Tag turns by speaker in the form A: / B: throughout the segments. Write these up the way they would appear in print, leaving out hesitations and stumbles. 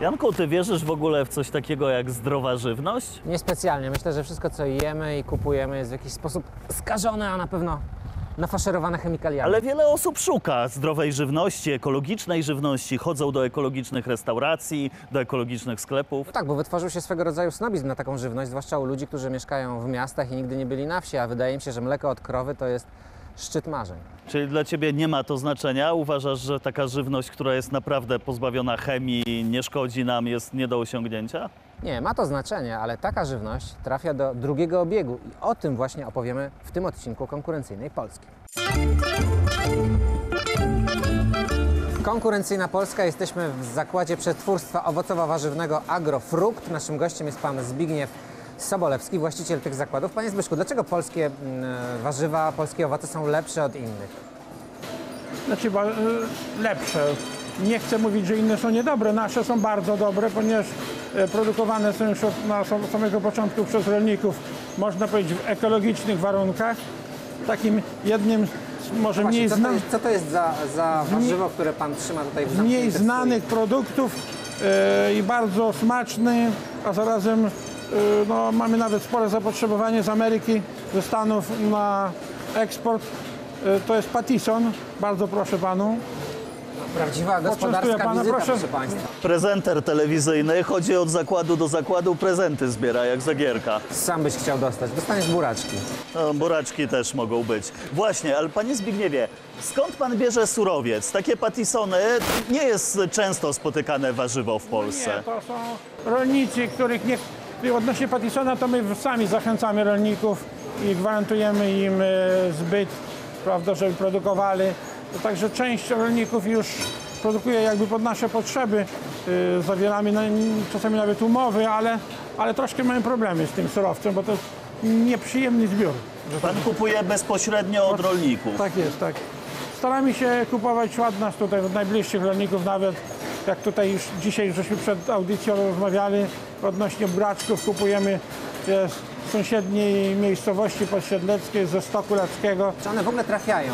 A: Janku, ty wierzysz w ogóle w coś takiego jak zdrowa żywność?
B: Niespecjalnie. Myślę, że wszystko, co jemy i kupujemy, jest w jakiś sposób skażone, a na pewno nafaszerowane chemikaliami.
A: Ale wiele osób szuka zdrowej żywności, ekologicznej żywności, chodzą do ekologicznych restauracji, do ekologicznych sklepów.
B: No tak, bo wytworzył się swego rodzaju snobizm na taką żywność, zwłaszcza u ludzi, którzy mieszkają w miastach i nigdy nie byli na wsi, a wydaje mi się, że mleko od krowy to jest szczyt marzeń.
A: Czyli dla ciebie nie ma to znaczenia? Uważasz, że taka żywność, która jest naprawdę pozbawiona chemii, nie szkodzi nam, jest nie do osiągnięcia?
B: Nie, ma to znaczenie, ale taka żywność trafia do drugiego obiegu i o tym właśnie opowiemy w tym odcinku Konkurencyjnej Polski. Konkurencyjna Polska. Jesteśmy w zakładzie przetwórstwa owocowo-warzywnego Agrofrukt. Naszym gościem jest pan Zbigniew Sobolewski, właściciel tych zakładów. Panie Zbyszku, dlaczego polskie warzywa, polskie owoce są lepsze od innych?
C: Znaczy, lepsze. Nie chcę mówić, że inne są niedobre. Nasze są bardzo dobre, ponieważ produkowane są już od samego początku przez rolników, można powiedzieć, w ekologicznych warunkach. Takim jednym z może
B: No
C: mniej
B: właśnie,
C: znanych,
B: co to jest za warzywo, które pan trzyma tutaj w
C: mniej
B: zamkniętym
C: znanych produktów i bardzo smaczny, a zarazem no, mamy nawet spore zapotrzebowanie z Ameryki, ze Stanów na eksport. To jest Pattison. Bardzo proszę panu.
B: Prawdziwa gospodarska
C: pana,
B: wizyta,
C: proszę.
B: proszę państwa.
A: Prezenter telewizyjny chodzi od zakładu do zakładu, prezenty zbiera jak Zagierka.
B: Sam byś chciał dostać. Dostaniesz buraczki.
A: No, buraczki też mogą być. Właśnie, ale panie Zbigniewie, skąd pan bierze surowiec? Takie patisony nie jest często spotykane warzywo w Polsce.
C: Nie, to są rolnicy, których nie... Odnośnie Pattisona to my sami zachęcamy rolników i gwarantujemy im zbyt, prawda, żeby produkowali. Także część rolników już produkuje jakby pod nasze potrzeby. Zawieramy czasami nawet umowy, ale troszkę mamy problemy z tym surowcem, bo to jest nieprzyjemny zbiór.
A: Pan kupuje bezpośrednio od rolników.
C: Tak jest, tak. Staramy się kupować od nas tutaj, od najbliższych rolników nawet. Jak tutaj już dzisiaj, żeśmy przed audycją rozmawiali odnośnie buraczków, kupujemy z sąsiedniej miejscowości podsiedleckiej, ze Stoku Lackiego.
B: Czy one w ogóle trafiają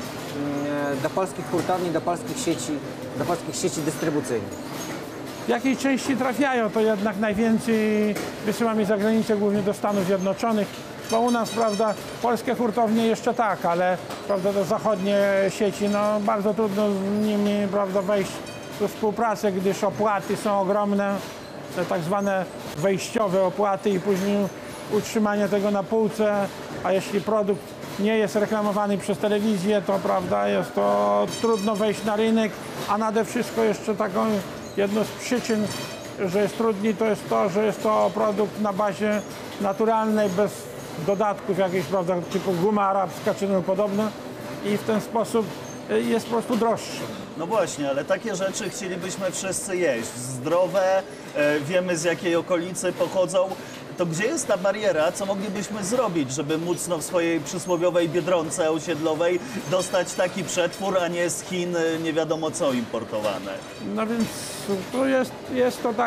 B: do polskich hurtowni, do polskich sieci dystrybucyjnych?
C: W jakiej części trafiają, to jednak najwięcej wysyłamy za granicę, głównie do Stanów Zjednoczonych, bo u nas, prawda, polskie hurtownie jeszcze tak, ale, prawda, te zachodnie sieci, no bardzo trudno z nimi, prawda, wejść do współpracy, gdyż opłaty są ogromne, te tak zwane wejściowe opłaty i później utrzymanie tego na półce, a jeśli produkt nie jest reklamowany przez telewizję, to, prawda, jest to trudno wejść na rynek, a nade wszystko jeszcze taką jedną z przyczyn, że jest trudniej, to jest to, że jest to produkt na bazie naturalnej, bez dodatków jakichś, prawda, typu guma arabska czy tym podobne i w ten sposób jest po prostu droższy.
A: No właśnie, ale takie rzeczy chcielibyśmy wszyscy jeść. Zdrowe, wiemy z jakiej okolicy pochodzą. To gdzie jest ta bariera? Co moglibyśmy zrobić, żeby móc w swojej przysłowiowej Biedronce osiedlowej dostać taki przetwór, a nie z Chin nie wiadomo co importowane?
C: No więc to jest to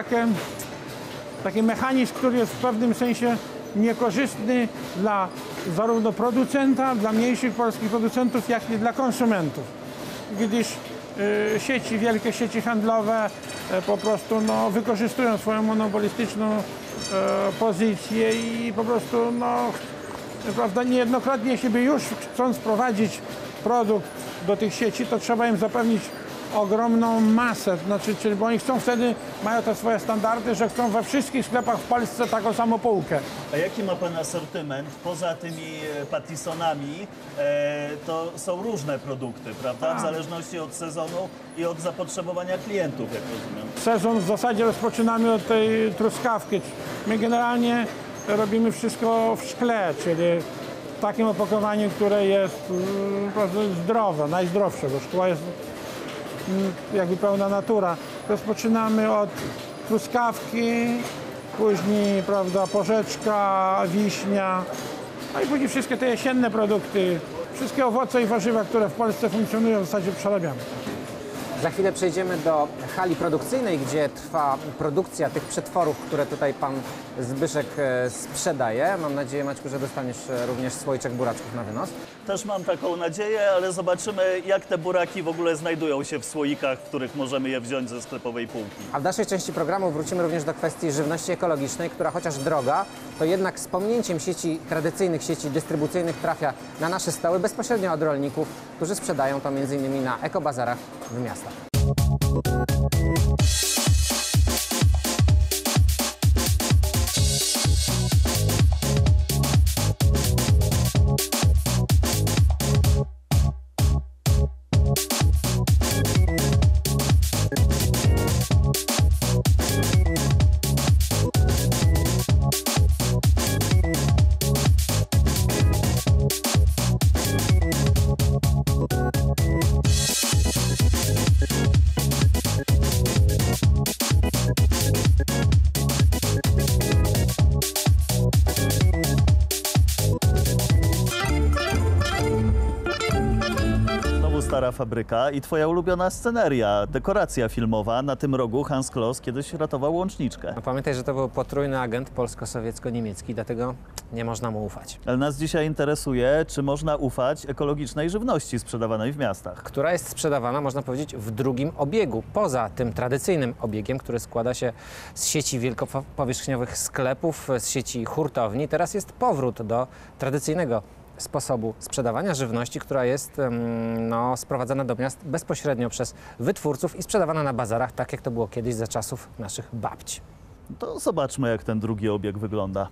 C: taki mechanizm, który jest w pewnym sensie niekorzystny dla zarówno producenta, dla mniejszych polskich producentów, jak i dla konsumentów. Gdyż wielkie sieci handlowe po prostu no, wykorzystują swoją monopolistyczną pozycję i po prostu no, prawda, niejednokrotnie, jeśli by już chcąc prowadzić produkt do tych sieci, to trzeba im zapewnić ogromną masę, znaczy, czyli bo oni chcą wtedy, mają te swoje standardy, że chcą we wszystkich sklepach w Polsce taką samą półkę.
A: A jaki ma pan asortyment? Poza tymi patisonami to są różne produkty, prawda? W zależności od sezonu i od zapotrzebowania klientów, jak rozumiem.
C: Sezon w zasadzie rozpoczynamy od tej truskawki. My generalnie robimy wszystko w szkle, czyli w takim opakowaniu, które jest zdrowe, najzdrowsze, bo szkło jest jakby pełna natura. Rozpoczynamy od truskawki, później, prawda, porzeczka, wiśnia, no i później wszystkie te jesienne produkty, wszystkie owoce i warzywa, które w Polsce funkcjonują, w zasadzie przerabiamy.
B: Za chwilę przejdziemy do hali produkcyjnej, gdzie trwa produkcja tych przetworów, które tutaj pan Zbyszek sprzedaje. Mam nadzieję, Maćku, że dostaniesz również słoiczek buraczków na wynos.
A: Też mam taką nadzieję, ale zobaczymy, jak te buraki w ogóle znajdują się w słoikach, w których możemy je wziąć ze sklepowej półki.
B: A w dalszej części programu wrócimy również do kwestii żywności ekologicznej, która chociaż droga, to jednak z pominięciem tradycyjnych sieci dystrybucyjnych trafia na nasze stoły bezpośrednio od rolników, którzy sprzedają to m.in. na ekobazarach w miastach.
A: Stara fabryka i twoja ulubiona sceneria, dekoracja filmowa. Na tym rogu Hans Kloss kiedyś ratował łączniczkę.
B: No, pamiętaj, że to był potrójny agent polsko-sowiecko-niemiecki, dlatego nie można mu ufać.
A: Ale nas dzisiaj interesuje, czy można ufać ekologicznej żywności sprzedawanej w miastach.
B: Która jest sprzedawana, można powiedzieć, w drugim obiegu, poza tym tradycyjnym obiegiem, który składa się z sieci wielkopowierzchniowych sklepów, z sieci hurtowni. Teraz jest powrót do tradycyjnego sposobu sprzedawania żywności, która jest sprowadzana do miast bezpośrednio przez wytwórców i sprzedawana na bazarach, tak jak to było kiedyś za czasów naszych babci.
A: To zobaczmy, jak ten drugi obieg wygląda.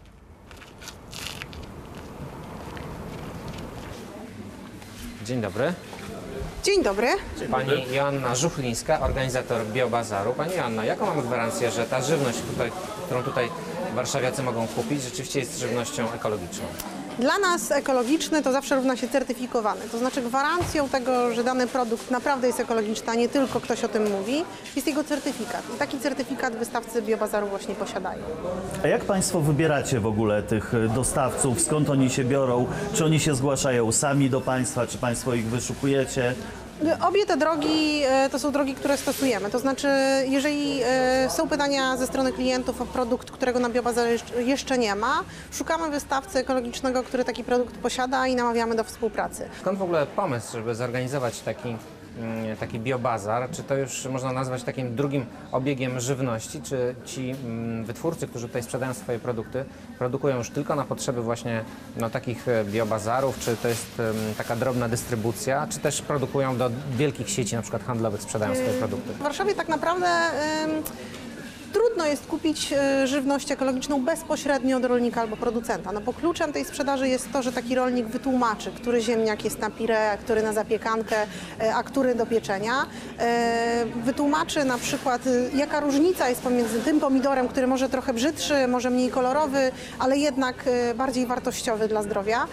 B: Dzień dobry.
D: Dzień dobry.
B: Pani Joanna Żuchlińska, organizator Biobazaru. Pani Joanna, jaką mamy gwarancję, że ta żywność, którą tutaj warszawiacy mogą kupić, rzeczywiście jest żywnością ekologiczną?
D: Dla nas ekologiczny to zawsze równa się certyfikowany. To znaczy gwarancją tego, że dany produkt naprawdę jest ekologiczny, a nie tylko ktoś o tym mówi, jest jego certyfikat. I taki certyfikat wystawcy Biobazaru właśnie posiadają.
A: A jak Państwo wybieracie w ogóle tych dostawców? Skąd oni się biorą? Czy oni się zgłaszają sami do Państwa? Czy Państwo ich wyszukujecie?
D: Obie te drogi to są drogi, które stosujemy. To znaczy, jeżeli są pytania ze strony klientów o produkt, którego na Biobazarze jeszcze nie ma, szukamy wystawcy ekologicznego, który taki produkt posiada i namawiamy do współpracy.
B: Skąd w ogóle pomysł, żeby zorganizować taki biobazar? Czy to już można nazwać takim drugim obiegiem żywności? Czy ci wytwórcy, którzy tutaj sprzedają swoje produkty, produkują już tylko na potrzeby właśnie takich biobazarów? Czy to jest taka drobna dystrybucja? Czy też produkują do wielkich sieci, na przykład handlowych, sprzedają swoje produkty?
D: W Warszawie tak naprawdę trudno jest kupić żywność ekologiczną bezpośrednio od rolnika albo producenta, no bo kluczem tej sprzedaży jest to, że taki rolnik wytłumaczy, który ziemniak jest na pire, który na zapiekankę, a który do pieczenia. Wytłumaczy na przykład, jaka różnica jest pomiędzy tym pomidorem, który może trochę brzydszy, może mniej kolorowy, ale jednak bardziej wartościowy dla zdrowia.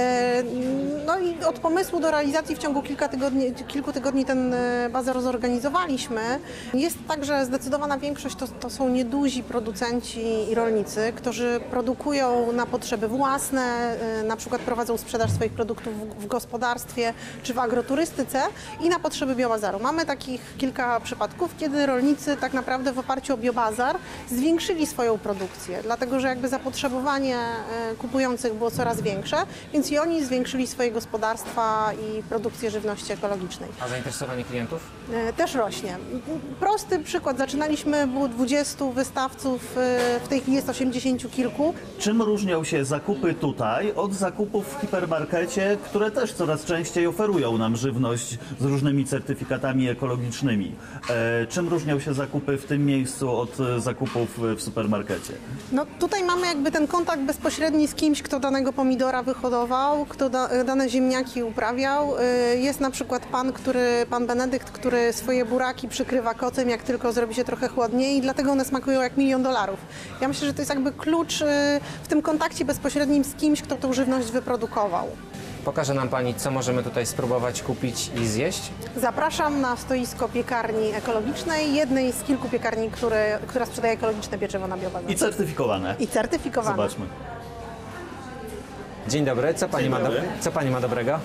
D: No i od pomysłu do realizacji w ciągu kilku tygodni ten bazar zorganizowaliśmy. Jest tak, że zdecydowana większość to są nieduzi producenci i rolnicy, którzy produkują na potrzeby własne, na przykład prowadzą sprzedaż swoich produktów w gospodarstwie czy w agroturystyce i na potrzeby Biobazaru. Mamy takich kilka przypadków, kiedy rolnicy tak naprawdę w oparciu o Biobazar zwiększyli swoją produkcję, dlatego że jakby zapotrzebowanie kupujących było coraz większe, więc i oni zwiększyli swoje gospodarstwa i produkcję żywności ekologicznej.
B: A zainteresowanie klientów?
D: Też rośnie. Prosty przykład. Zaczynaliśmy, było 20 wystawców, w tej chwili jest 80 kilku.
A: Czym różnią się zakupy tutaj od zakupów w hipermarkecie, które też coraz częściej oferują nam żywność z różnymi certyfikatami ekologicznymi? Czym różnią się zakupy w tym miejscu od zakupów w supermarkecie?
D: No tutaj mamy jakby ten kontakt bezpośredni z kimś, kto danego pomidora wyhodował, kto dane ziemniaki uprawiał. Jest na przykład pan Benedykt, który swoje buraki przykrywa kocem, jak tylko zrobi się trochę chłodniej i dlatego one smakują jak $1 000 000. Ja myślę, że to jest jakby klucz w tym kontakcie bezpośrednim z kimś, kto tą żywność wyprodukował.
B: Pokaże nam Pani, co możemy tutaj spróbować kupić i zjeść?
D: Zapraszam na stoisko piekarni ekologicznej, jednej z kilku piekarni, która sprzedaje ekologiczne pieczywo na Biobazarze.
A: I certyfikowane.
D: I certyfikowane.
A: Zobaczmy.
B: Dzień dobry, co Pani ma dobrego?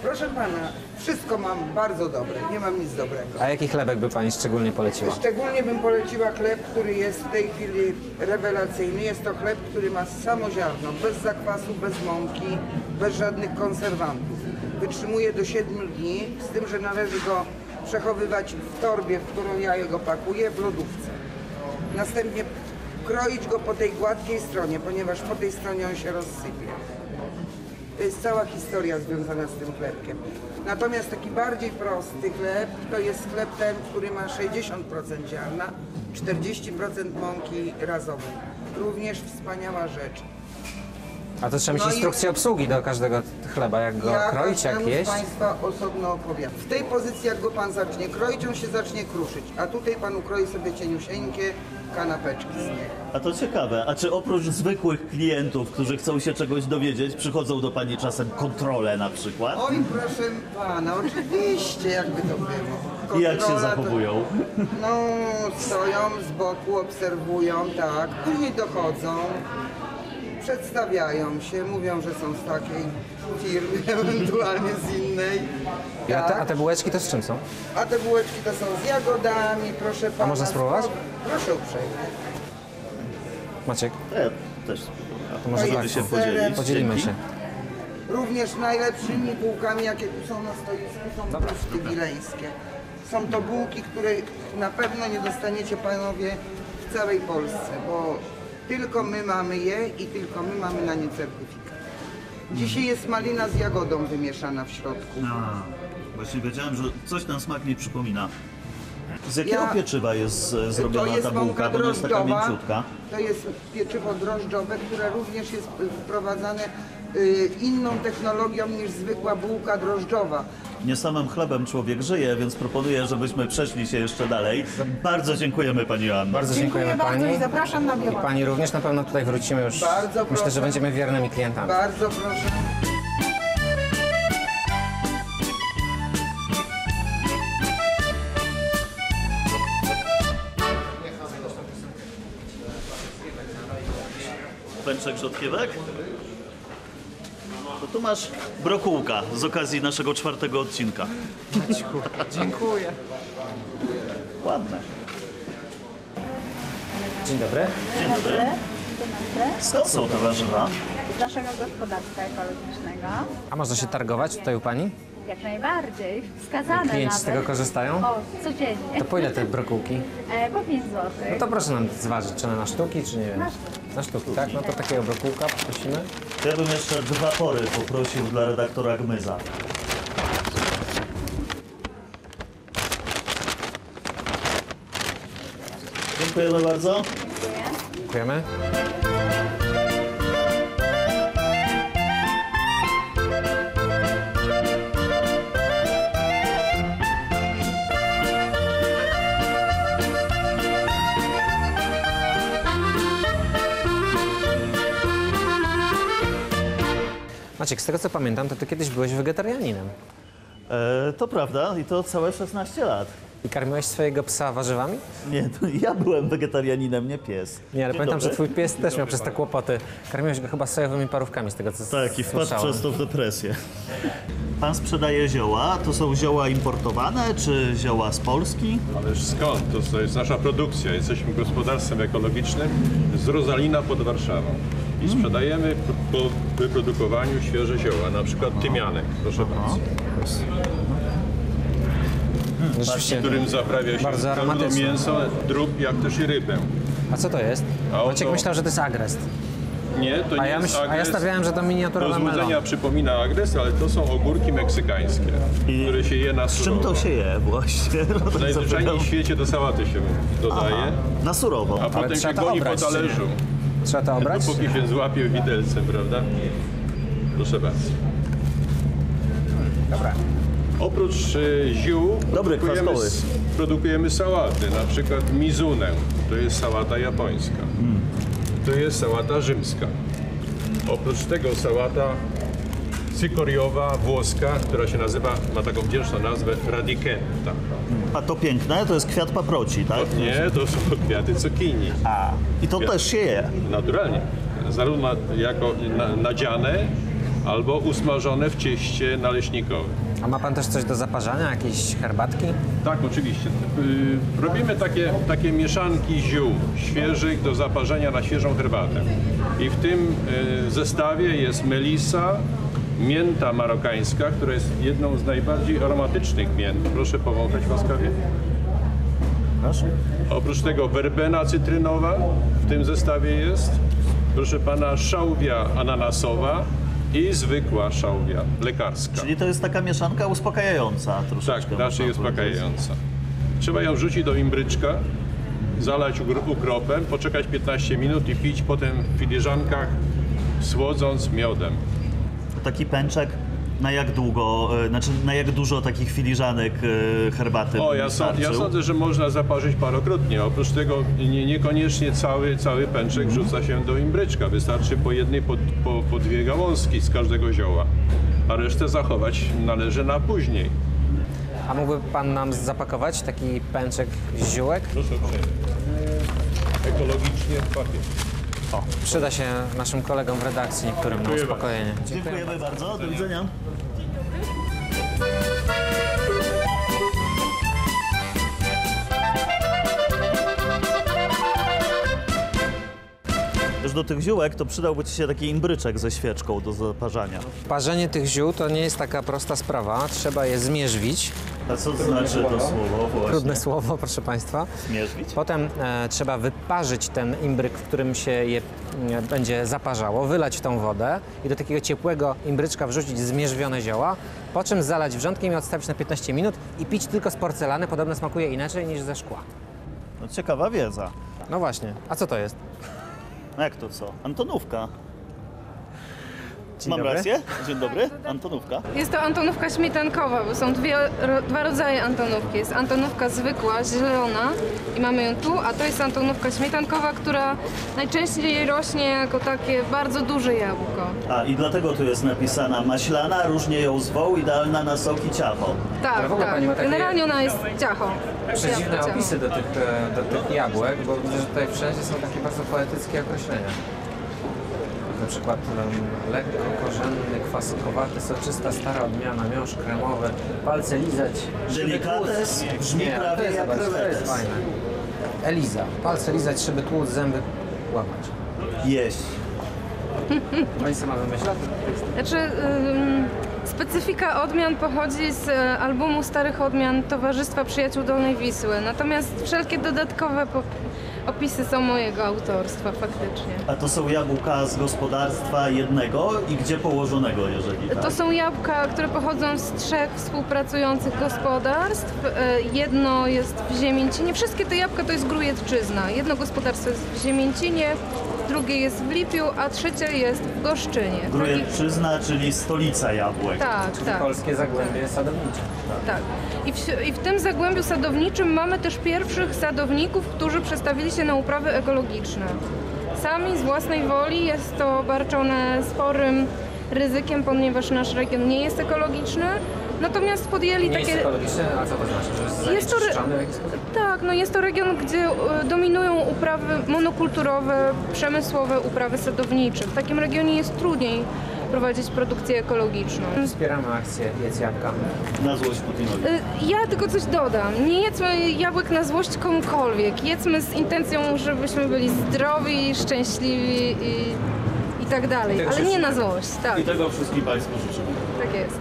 E: Proszę pana, wszystko mam bardzo dobre, nie mam nic dobrego.
B: A jaki chlebek by pani szczególnie poleciła?
E: Szczególnie bym poleciła chleb, który jest w tej chwili rewelacyjny. Jest to chleb, który ma samo ziarno, bez zakwasu, bez mąki, bez żadnych konserwantów. Wytrzymuje do 7 dni, z tym, że należy go przechowywać w torbie, w którą ja go pakuję, w lodówce. Następnie kroić go po tej gładkiej stronie, ponieważ po tej stronie on się rozsypie. To jest cała historia związana z tym chlebkiem. Natomiast taki bardziej prosty chleb to jest chleb ten, który ma 60% ziarna, 40% mąki razowej. Również wspaniała rzecz.
B: A to trzeba mieć
E: No i-
B: instrukcję obsługi do każdego chleba, jak go kroić, jak
E: każdemu z
B: jeść.
E: Państwa osobno opowiadam. W tej pozycji, jak go Pan zacznie kroić, on się zacznie kruszyć. A tutaj Pan ukroi sobie cieniusieńkie kanapeczki z niego.
A: A to ciekawe, a czy oprócz zwykłych klientów, którzy chcą się czegoś dowiedzieć, przychodzą do pani czasem kontrole na przykład?
E: Oj, proszę Pana, oczywiście, jakby to było.
A: I jak się
E: Kontrola to-
A: zachowują?
E: No, stoją z boku, obserwują, tak. Później dochodzą, przedstawiają się, mówią, że są z takiej firmy, ewentualnie z innej.
B: A
E: Tak.
B: te bułeczki to z czym są?
E: A te bułeczki to są z jagodami, proszę Pana.
B: można spróbować?
E: Proszę uprzejmie.
B: Maciek,
A: Ja też.
B: to może
A: Możemy
B: tak,
A: się
E: z
A: podzielić.
E: serem.
B: podzielimy
A: Dzięki.
B: się.
E: Również najlepszymi bułkami, jakie tu są na stoisku, są bułki wileńskie. Są to bułki, które na pewno nie dostaniecie Panowie w całej Polsce, bo tylko my mamy je i tylko my mamy na nie certyfikat. Dzisiaj jest malina z jagodą wymieszana w środku.
A: Właśnie wiedziałem, że coś ten smak mi przypomina. Z jakiego
E: Ja-
A: pieczywa jest
E: To
A: zrobiona
E: jest
A: ta bułka?
E: mąka
A: Bo ona jest taka
E: drożdżowa,
A: mięciutka.
E: to jest pieczywo drożdżowe, które również jest wprowadzane inną technologią niż zwykła bułka drożdżowa.
A: Nie samym chlebem człowiek żyje, więc proponuję, żebyśmy przeszli się jeszcze dalej. Bardzo dziękujemy pani Joanno.
B: Bardzo dziękujemy
D: bardzo
B: pani.
D: i zapraszam na
B: I
D: białą.
B: pani również, na pewno tutaj wrócimy już.
E: Bardzo
B: Myślę,
E: proszę.
B: że będziemy wiernymi klientami.
E: Bardzo proszę.
A: Pęczek rzodkiewek? To tu masz brokułka z okazji naszego 4. odcinka.
B: Dziękuję.
A: Ładne.
B: Dzień dobry.
A: Dzień dobry. Skąd są te warzywa?
F: Z naszego gospodarstwa ekologicznego.
B: A można się targować tutaj u pani?
F: Jak najbardziej. Wskazane
B: Klienci
F: nawet.
B: z tego korzystają?
F: O, codziennie.
B: To po ile te brokułki?
F: Po 5 zł.
B: No to proszę nam zważyć, czy na sztuki, czy nie wiem.
F: Na sztuki.
B: Na sztuki, tak? No to takiego brokułka poprosimy.
A: To ja bym jeszcze 2 pory poprosił dla redaktora Gmyza. Dziękujemy bardzo.
B: Dziękujemy. Maciek, z tego co pamiętam, to ty kiedyś byłeś wegetarianinem.
A: To prawda i to całe 16 lat.
B: I karmiłeś swojego psa warzywami?
A: Nie, to ja byłem wegetarianinem, nie pies.
B: Nie, ale
A: Dzień
B: pamiętam, że
A: dobry.
B: twój pies też miał przez te kłopoty. Karmiłeś go chyba sojowymi parówkami, z tego co
A: Tak, i wpadł
B: słyszałem.
A: przez to w depresję. Pan sprzedaje zioła. To są zioła importowane, czy zioła z Polski?
G: Ależ skąd? To jest nasza produkcja. Jesteśmy gospodarstwem ekologicznym z Rosalina pod Warszawą. I sprzedajemy po wyprodukowaniu świeże zioła, na przykład tymianek, proszę bardzo,
B: Rzeczywiście.
G: w którym zaprawia się
B: Bardzo
G: zarówno
B: aromatyczne.
G: mięso, drób, jak też i rybę.
B: A co to jest?
G: A oto-
B: Maciek myślał, że to jest agrest.
G: Nie, to nie jest
B: A ja
G: agres.
B: stawiałem, że to
G: Do
B: miniaturowe
G: złudzenia
B: melon.
G: przypomina agres, ale to są ogórki meksykańskie, które się je na
A: Z czym
G: surowo.
A: to się je właśnie?
G: Najzwyczajniej w świecie do sałaty się dodaje,
A: Na surowo.
G: a potem
B: trzeba
G: się
B: to
G: goni po
B: obrać, czy nie?
G: talerzu.
B: Trzeba to obrać?
G: Dopóki się złapie widelcem, prawda? Proszę bardzo.
B: Dobra.
G: Oprócz ziół
A: Dobry, kwaskoły.
G: produkujemy sałaty, na przykład mizunę, to jest sałata japońska. To jest sałata rzymska. Oprócz tego sałata cykoriowa, włoska, która się nazywa, ma taką wdzięczną nazwę radicchetta.
A: A to piękne, to jest kwiat paproci, tak?
G: Nie, to są kwiaty cukinii.
A: A, i to też się je.
G: Naturalnie. Zarówno jako nadziane, albo usmażone w cieście naleśnikowym.
B: A ma pan też coś do zaparzania, jakieś herbatki?
G: Tak, oczywiście. Robimy takie mieszanki ziół świeżych do zaparzenia na świeżą herbatę. I w tym zestawie jest melisa, mięta marokańska, która jest jedną z najbardziej aromatycznych mięt. Proszę powąchać łaskawie.
A: Proszę.
G: Oprócz tego werbena cytrynowa w tym zestawie jest. Proszę pana, szałwia ananasowa i zwykła szałwia lekarska.
A: Czyli to jest taka mieszanka uspokajająca troszeczkę.
G: Tak, raczej
A: można powiedzieć.
G: uspokajająca. Trzeba ją wrzucić do imbryczka, zalać ukropem, poczekać 15 minut i pić potem w filiżankach, słodząc miodem.
A: Taki pęczek na jak długo, znaczy na jak dużo takich filiżanek herbaty
G: O,
A: by
G: ja
A: wystarczył?
G: sądzę, że można zaparzyć parokrotnie. Oprócz tego niekoniecznie cały pęczek wrzuca się do imbryczka. Wystarczy po jednej, po dwie gałązki z każdego zioła. A resztę zachować należy na później.
B: A mógłby pan nam zapakować taki pęczek z ziółek?
G: Proszę uprzejmie. Ekologicznie w papier.
B: O, przyda się naszym kolegom w redakcji, niektórym na
G: Dziękuję
B: uspokojenie.
A: Dziękujemy bardzo, do widzenia. Też do tych ziółek to przydałby ci się taki imbryczek ze świeczką do zaparzania.
B: Parzenie tych ziół to nie jest taka prosta sprawa. Trzeba je zmierzwić.
A: A co to znaczy to słowo właśnie?
B: Trudne słowo, proszę państwa.
A: Zmierzwić?
B: Potem trzeba wyparzyć ten imbryk, w którym się je będzie zaparzało, wylać w tą wodę i do takiego ciepłego imbryczka wrzucić zmierzwione zioła, po czym zalać wrzątkiem i odstawić na 15 minut i pić tylko z porcelany. Podobno smakuje inaczej niż ze szkła.
A: No, ciekawa wiedza.
B: No właśnie. A co to jest?
A: Jak to co? Antonówka.
B: Dzień
A: Mam
B: dobry.
A: rację? Dzień dobry, Antonówka.
H: Jest to antonówka śmietankowa, bo są dwa rodzaje antonówki. Jest antonówka zwykła, zielona i mamy ją tu, a to jest antonówka śmietankowa, która najczęściej rośnie jako takie bardzo duże jabłko.
A: A i dlatego tu jest napisana maślana, różnie ją zwą, idealna na sok i ciacho.
H: Tak,
B: Ale w ogóle
H: tak.
B: pani ma takie
H: Generalnie ona jest ciacho.
B: Przedziwne
H: Jabłko ciacho.
B: opisy do tych jabłek, bo widzę, że tutaj wszędzie są takie bardzo poetyckie określenia. Na przykład lekko korzenny, kwaskowaty, soczysta, stara odmiana, miąższ kremowy, palce lizać. szyby
A: Delikates
B: tłuc.
A: brzmi
B: Nie,
A: prawie
B: to jest,
A: jak
B: zobacz, to jest
A: krewetes.
B: fajne. Eliza, palce lizać, szyby tłuc, zęby łamać.
A: Jeść.
B: Pani sama wymyśla?
H: Znaczy, specyfika odmian pochodzi z albumu Starych Odmian Towarzystwa Przyjaciół Dolnej Wisły. Natomiast wszelkie dodatkowe opisy są mojego autorstwa faktycznie.
A: A to są jabłka z gospodarstwa jednego i gdzie położonego, jeżeli tak?
H: To są jabłka, które pochodzą z 3 współpracujących gospodarstw. Jedno jest w Ziemięcinie. Wszystkie te jabłka to jest Grójecczyzna. Jedno gospodarstwo jest w Ziemięcinie, drugie jest w Lipiu, a trzecie jest w Goszczynie.
A: Grójecczyzna, czyli stolica jabłek.
H: Tak, tak.
B: Polskie zagłębie sadownicze.
H: Tak. I w tym zagłębiu sadowniczym mamy też pierwszych sadowników, którzy przestawili się na uprawy ekologiczne. Sami z własnej woli jest to obarczone sporym ryzykiem, ponieważ nasz region nie jest ekologiczny. Natomiast podjęli
B: Nie
H: takie...
B: jest ekologiczny, a co to znaczy? Że jest
H: Jest to
B: zanieczyszczony w jakiś sposób?
H: Tak, no jest to region, gdzie dominują uprawy monokulturowe, przemysłowe uprawy sadownicze. W takim regionie jest trudniej prowadzić produkcję ekologiczną.
B: Wspieramy akcję Jedz Jabłka.
A: Na złość Putinowi.
H: Ja tylko coś dodam. Nie jedzmy jabłek na złość komukolwiek. Jedzmy z intencją, żebyśmy byli zdrowi, szczęśliwi i tak dalej. Ale nie na złość. Tak,
A: I tego wszystkim Państwu życzę.
H: tak jest.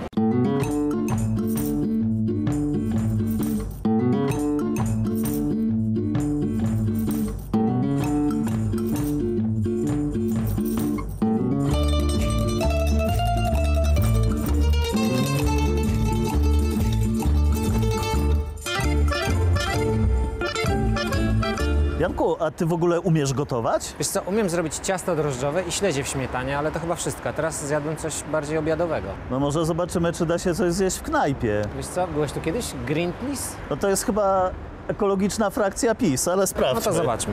A: Janku, a ty w ogóle umiesz gotować?
B: Wiesz co, umiem zrobić ciasto drożdżowe i śledzie w śmietanie, ale to chyba wszystko. Teraz zjadłem coś bardziej obiadowego.
A: No może zobaczymy, czy da się coś zjeść w knajpie.
B: Wiesz co, byłeś tu kiedyś? Greenpeace?
A: No to jest chyba ekologiczna frakcja PiS, ale sprawdźmy.
B: No to zobaczmy.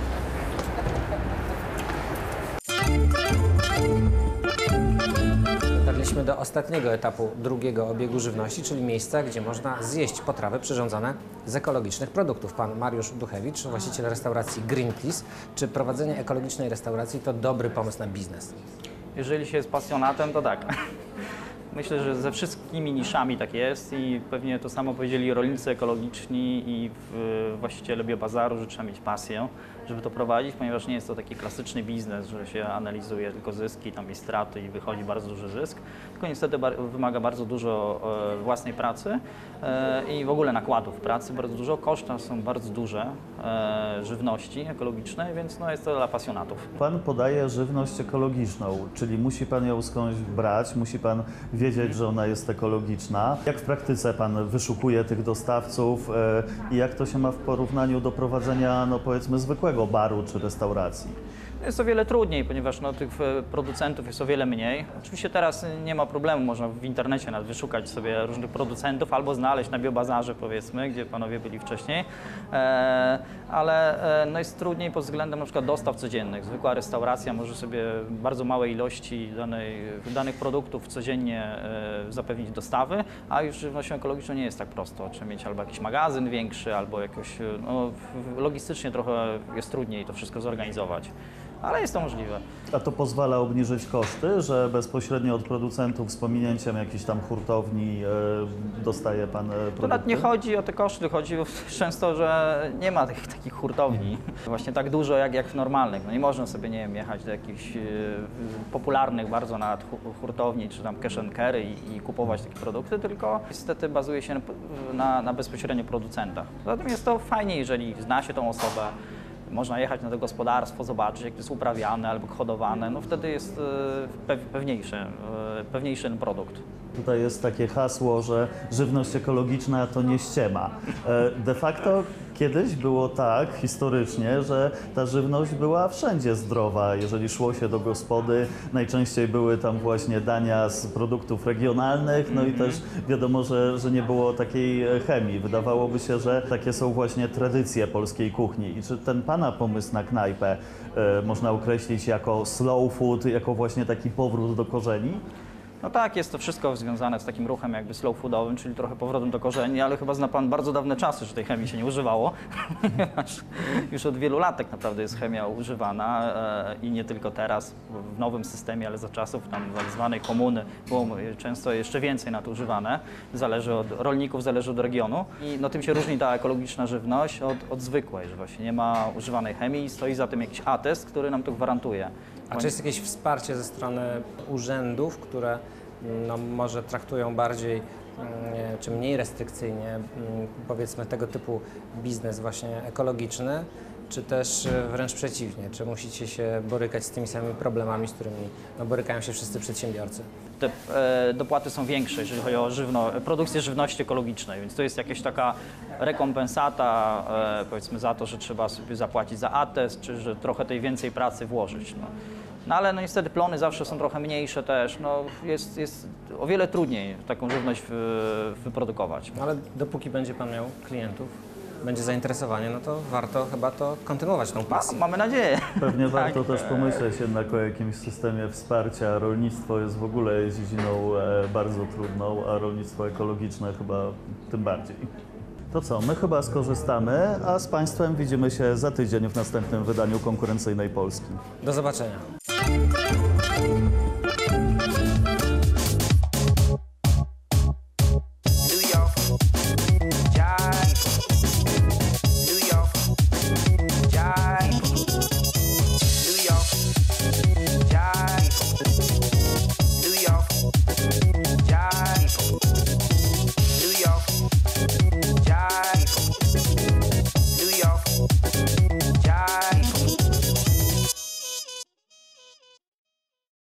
B: Dotarliśmy do ostatniego etapu drugiego obiegu żywności, czyli miejsca, gdzie można zjeść potrawy przyrządzone z ekologicznych produktów. Pan Mariusz Duchewicz, właściciel restauracji Greenpeace. Czy prowadzenie ekologicznej restauracji to dobry pomysł na biznes?
I: Jeżeli się jest pasjonatem, to tak. Myślę, że ze wszystkimi niszami tak jest i pewnie to samo powiedzieli rolnicy ekologiczni i właściciele biobazaru, że trzeba mieć pasję, żeby to prowadzić, ponieważ nie jest to taki klasyczny biznes, że się analizuje tylko zyski, tam i straty i wychodzi bardzo duży zysk, tylko niestety wymaga bardzo dużo własnej pracy i w ogóle nakładów pracy bardzo dużo, koszta są bardzo duże żywności ekologicznej, więc no jest to dla pasjonatów.
A: Pan podaje żywność ekologiczną, czyli musi pan ją skądś brać, musi pan wiedzieć, że ona jest ekologiczna. Jak w praktyce pan wyszukuje tych dostawców i jak to się ma w porównaniu do prowadzenia, no powiedzmy, zwykłego baru czy restauracji?
I: Jest o wiele trudniej, ponieważ no, tych producentów jest o wiele mniej. Oczywiście teraz nie ma problemu, można w internecie nawet wyszukać sobie różnych producentów albo znaleźć na biobazarze, powiedzmy, gdzie panowie byli wcześniej, ale no, jest trudniej pod względem na przykład dostaw codziennych. Zwykła restauracja może sobie bardzo małe ilości danych produktów codziennie zapewnić dostawy, a już żywnością ekologiczną nie jest tak prosto. Trzeba mieć albo jakiś magazyn większy, albo jakoś, no, logistycznie trochę jest trudniej to wszystko zorganizować. Ale jest to możliwe.
A: A to pozwala obniżyć koszty, że bezpośrednio od producentów z pominięciem jakichś tam hurtowni dostaje pan produkty?
I: To nawet nie chodzi o te koszty, chodzi często, że nie ma takich hurtowni właśnie tak dużo jak w normalnych. No nie można sobie, nie wiem, jechać do jakichś popularnych bardzo nawet hurtowni, czy tam cash and carry i kupować takie produkty, tylko niestety bazuje się na bezpośrednio producentach. Zatem jest to fajnie, jeżeli zna się tą osobę. Można jechać na to gospodarstwo, zobaczyć, jak to jest uprawiane albo hodowane, no wtedy jest pewniejszy ten produkt.
A: Tutaj jest takie hasło, że żywność ekologiczna to nie ściema. De facto kiedyś było tak historycznie, że ta żywność była wszędzie zdrowa. Jeżeli szło się do gospody, najczęściej były tam właśnie dania z produktów regionalnych, no i też wiadomo, że nie było takiej chemii. Wydawałoby się, że takie są właśnie tradycje polskiej kuchni. I czy ten pana pomysł na knajpę można określić jako slow food, jako właśnie taki powrót do korzeni?
I: No tak, jest to wszystko związane z takim ruchem jakby slow foodowym, czyli trochę powrotem do korzeni, ale chyba zna pan bardzo dawne czasy, że tej chemii się nie używało, ponieważ już od wielu lat tak naprawdę jest chemia używana i nie tylko teraz w nowym systemie, ale za czasów tam tak zwanej komuny było często jeszcze więcej na to używane. Zależy od rolników, zależy od regionu i no, tym się różni ta ekologiczna żywność od zwykłej, że właśnie nie ma używanej chemii i stoi za tym jakiś atest, który nam to gwarantuje.
B: A czy jest jakieś wsparcie ze strony urzędów, które no, może traktują bardziej czy mniej restrykcyjnie powiedzmy tego typu biznes właśnie ekologiczny, czy też wręcz przeciwnie? Czy musicie się borykać z tymi samymi problemami, z którymi no, borykają się wszyscy przedsiębiorcy?
I: Te dopłaty są większe, jeżeli chodzi o produkcję żywności ekologicznej, więc to jest jakaś taka rekompensata powiedzmy za to, że trzeba sobie zapłacić za atest, czy że trochę tej więcej pracy włożyć. No ale no niestety plony zawsze są trochę mniejsze też, no jest o wiele trudniej taką żywność wyprodukować.
B: Ale dopóki będzie pan miał klientów, będzie zainteresowanie, no to warto chyba to kontynuować tą pasję.
I: Mamy nadzieję.
A: Pewnie warto
I: Tak.
A: też pomyśleć jednak o jakimś systemie wsparcia. Rolnictwo jest w ogóle dziedziną bardzo trudną, a rolnictwo ekologiczne chyba tym bardziej. To co, my chyba skorzystamy, a z Państwem widzimy się za tydzień w następnym wydaniu Konkurencyjnej Polski.
B: Do zobaczenia.